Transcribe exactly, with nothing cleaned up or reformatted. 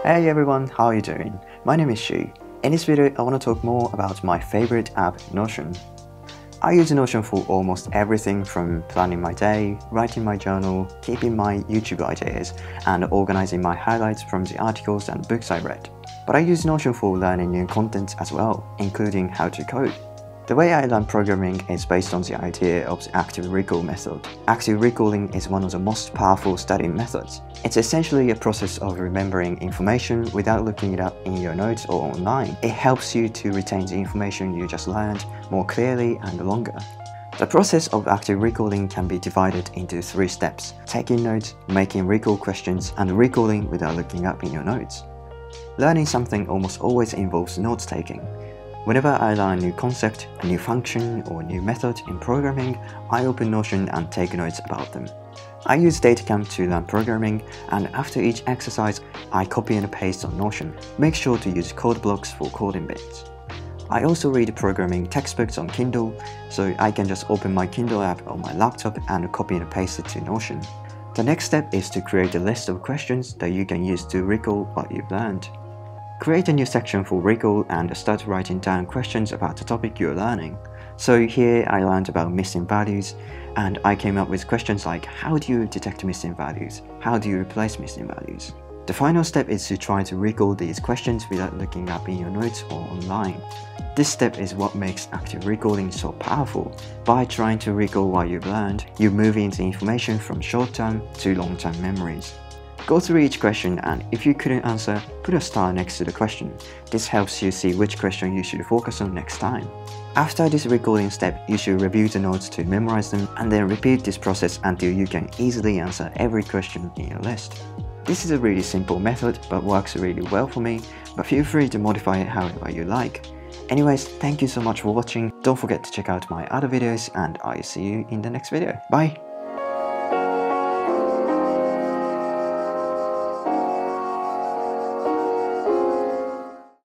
Hey everyone, how are you doing? My name is Shi. In this video, I want to talk more about my favorite app, Notion. I use Notion for almost everything from planning my day, writing my journal, keeping my YouTube ideas, and organizing my highlights from the articles and books I read. But I use Notion for learning new content as well, including how to code. The way I learn programming is based on the idea of the active recall method. Active recalling is one of the most powerful studying methods. It's essentially a process of remembering information without looking it up in your notes or online. It helps you to retain the information you just learned more clearly and longer. The process of active recalling can be divided into three steps: taking notes, making recall questions, and recalling without looking up in your notes. Learning something almost always involves note-taking. Whenever I learn a new concept, a new function, or a new method in programming, I open Notion and take notes about them. I use DataCamp to learn programming, and after each exercise, I copy and paste on Notion. Make sure to use code blocks for coding bits. I also read programming textbooks on Kindle, so I can just open my Kindle app on my laptop and copy and paste it to Notion. The next step is to create a list of questions that you can use to recall what you've learned. Create a new section for recall and start writing down questions about the topic you're learning. So here I learned about missing values, and I came up with questions like: how do you detect missing values? How do you replace missing values? The final step is to try to recall these questions without looking up in your notes or online. This step is what makes active recalling so powerful. By trying to recall what you've learned, you move into information from short-term to long-term memories. Go through each question, and if you couldn't answer, put a star next to the question. This helps you see which question you should focus on next time. After this recalling step, you should review the notes to memorize them, and then repeat this process until you can easily answer every question in your list. This is a really simple method, but works really well for me, but feel free to modify it however you like. Anyways, thank you so much for watching. Don't forget to check out my other videos, and I'll see you in the next video. Bye!